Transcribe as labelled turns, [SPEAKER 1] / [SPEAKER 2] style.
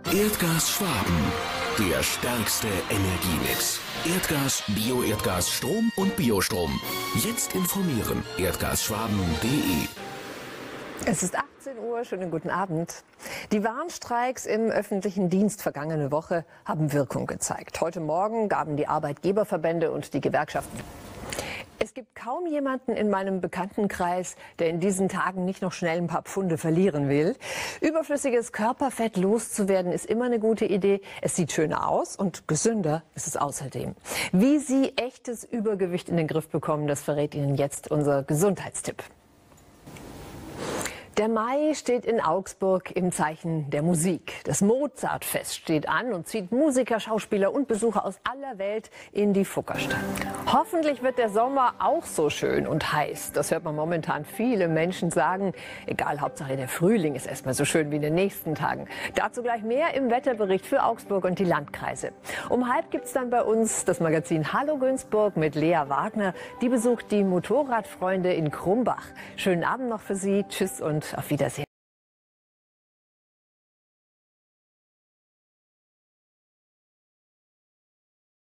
[SPEAKER 1] Erdgas Schwaben. Der stärkste Energiemix. Erdgas, Bioerdgas, Strom und Biostrom. Jetzt informieren. erdgasschwaben.de.
[SPEAKER 2] Es ist 18 Uhr, schönen guten Abend. Die Warnstreiks im öffentlichen Dienst vergangene Woche haben Wirkung gezeigt. Heute Morgen gaben die Arbeitgeberverbände und die Gewerkschaften. Es gibt kaum jemanden in meinem Bekanntenkreis, der in diesen Tagen nicht noch schnell ein paar Pfunde verlieren will. Überflüssiges Körperfett loszuwerden ist immer eine gute Idee. Es sieht schöner aus und gesünder ist es außerdem. Wie Sie echtes Übergewicht in den Griff bekommen, das verrät Ihnen jetzt unser Gesundheitstipp. Der Mai steht in Augsburg im Zeichen der Musik. Das Mozartfest steht an und zieht Musiker, Schauspieler und Besucher aus aller Welt in die Fuggerstadt. Hoffentlich wird der Sommer auch so schön und heiß. Das hört man momentan viele Menschen sagen. Egal, Hauptsache der Frühling ist erstmal so schön wie in den nächsten Tagen. Dazu gleich mehr im Wetterbericht für Augsburg und die Landkreise. Um 12:30 gibt es dann bei uns das Magazin Hallo Günzburg mit Lea Wagner. Die besucht die Motorradfreunde in Krumbach. Schönen Abend noch für Sie. Tschüss und auf Wiedersehen.